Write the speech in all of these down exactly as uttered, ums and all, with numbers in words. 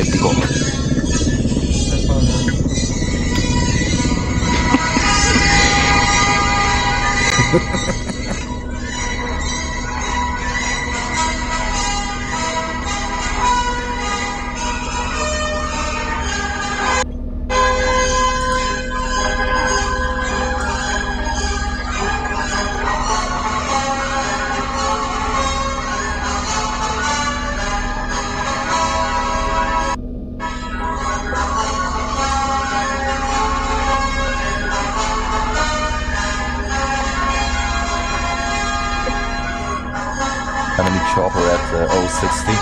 sovietico. Enemy chopper at uh, oh sixty.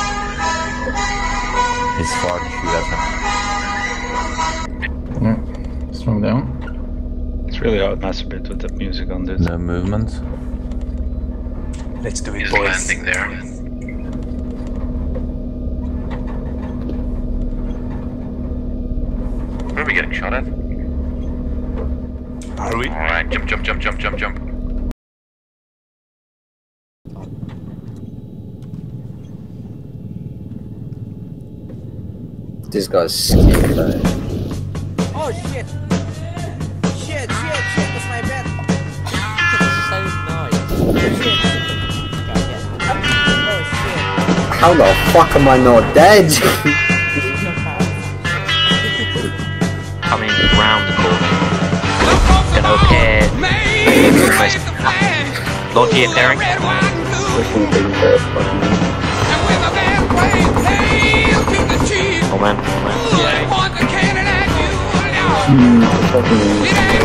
He's far to shoot at him. Yeah, strong down. It's really hard to masturbate with that music on this. No movement. Let's do it, He's boys. landing there. Where are we getting shot at? Are we? Alright, jump, jump, jump, jump, jump, jump. This guy's scared though. Oh shit! Shit, shit, shit, that's my bed! So nice. Oh shit. How the fuck am I not dead? Coming round the corner. Gonna appear almost Logi appearing. Oh man, oh man. Hmm, fucking...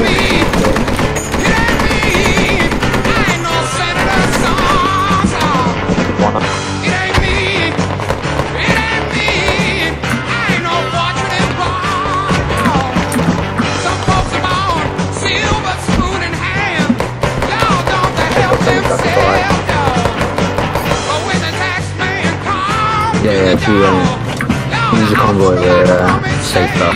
One up. Yeah, yeah, if you um, use a convoy, they're uh, safer.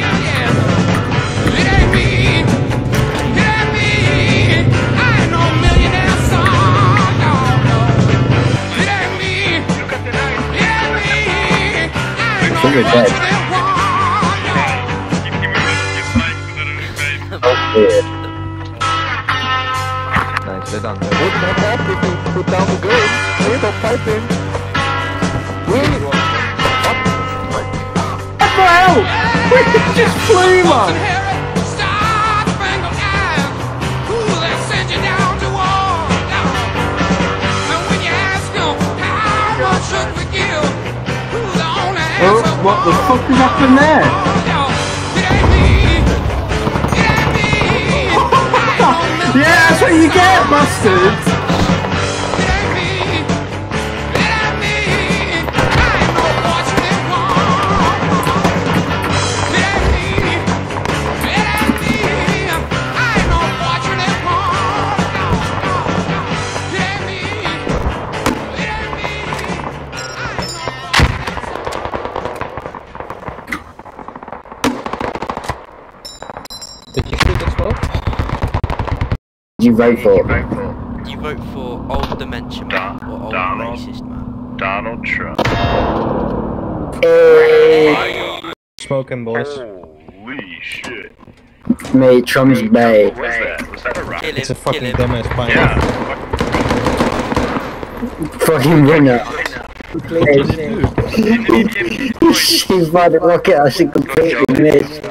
I think you're dead. Oh, weird. Nice, they're done. Put down the gun. Wait, I'm fighting. Wait. What the hell? Wait, it just flew, man. Oh, what the fuck has happened there? Yeah, that's what you get, bastards! Did you shoot as well? You vote for? You vote for old dementia man or old Donald. racist man? Donald Trump. Hey, Smoking, boys. Holy shit. mate, Trump's bae. What was that? Was that a rocket? Kill him, It's a kill fucking him. dumbass pilot. Yeah. Fucking winner. She's by the rocket, I should completely missed.